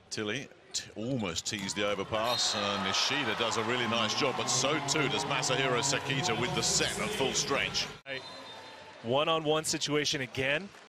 Tilly almost teased the overpass, and Nishida does a really nice job, but so too does Masahiro Sekita with the set at full stretch. One-on-one situation again.